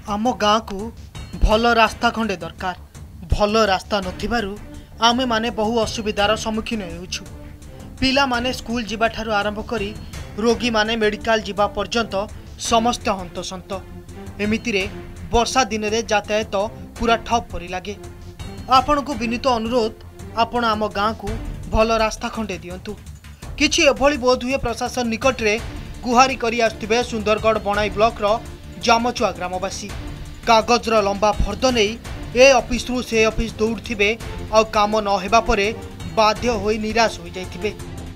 आम गाँ को भल रास्ता खंडे दरकार। भल रास्ता नथिबारु आमे माने बहु असुविधार सम्मुखीन होउछु। पिला माने स्कूल जिबा ठारू आरंभ करी रोगी माने मेडिकल जिबा पर्यंत समस्त हंतसंत। एमितिरे वर्षा दिन रे यातायात पूरा ठप परि लागे। आपण को विनीत अनुरोध, आपण आम गाँ को भल रास्ता खंडे दियंतु। किछि एभली बोध हुए प्रशासन निकट रे गुहारी करी आसुथिबे सुंदरगढ़ बनाई ब्लॉक रो जामचुआ ग्रामवासी। कागजर लंबा फर्द नहीं ए ऑफिस रु से ऑफिस दौड़े आ काम न हेबा परे बाध्य होई निराश हो जाइथिबे।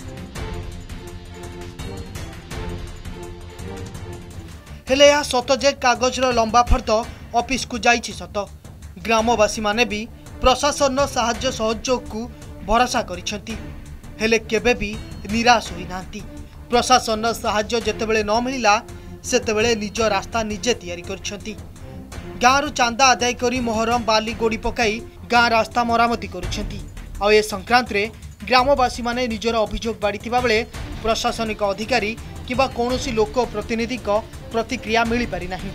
हेले या सत जे कागजर लंबा फर्द ऑफिस को जाइछि सत। ग्रामवासी माने भी प्रशासन साहाय्य सहयोग को भरोसा करिसेंती, हेले केबे भी निराश होई नांती। प्रशासन साहाय्य जेतेबेले न मिलिला सेतेबेले निज रास्ता निजे तैयारी करिसेंती। गाँव चांदा आदाय करी मोहरम बाली गोड़ी पकाई गाँ रास्ता मरामती करुछंती। आ ए संक्रांत रे ग्रामवासी माने निजर अभियोग बाड़ीथिबा बेले प्रशासनिक अधिकारी किबा कोनोसी लोक प्रतिनिधि को प्रतिक्रिया मिली पारि नाही।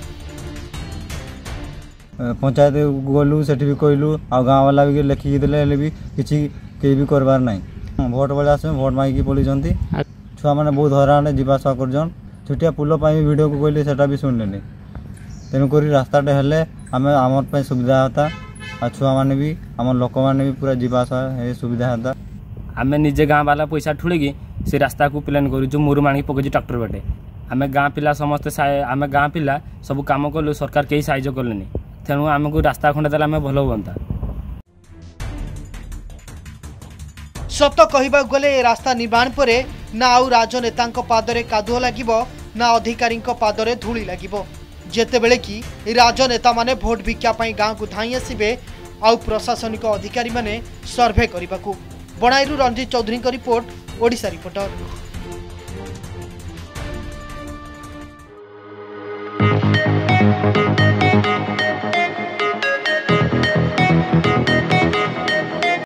पंचायत गलु सेठी भी कहलु आ गाँव वाला भी लिखिक देले भी किछि के भी करबार नाही। भोट बेले आसे भोट मांगी पड़िजंती। छुआ माने बहुत हैरान जीवा आसा करजन। छुटिया पुल पाई वीडियो को कहले सेटा भी सुनलेनी। तेणुक रास्ताटे हेले आम आम सुविधा होता। आ छुआ मैंने भी आम लोक मैंने भी पूरा जीवासा सुविधा होता। आम निजे गाँ वाला पैसा ठुड़ी से रास्ता को प्लान करूँ मुरु माणी पकड़ ट्राक्टर बाटे। आम गाँ पिला समस्ते आम गाँ पिला सब कम कलु, सरकार कहीं साहाय्य कलेनि। तेणु आमको रास्ता खंडे देला आम भल हुंता। सत कहबा गले रास्ता निर्माण परे ना आउ राजनेता पादरे कादुଅ लागिबो ना अधिकारी पादरे धूली लागिबो। जेतेबेले कि राजनेता माने भोट भिक्षा पाई गाँ को धाई आसबे आउ प्रशासनिक अधिकारी माने सर्वे करने। बनाईरू रंजीत चौधरी का रिपोर्ट, ओडिशा रिपोर्टर।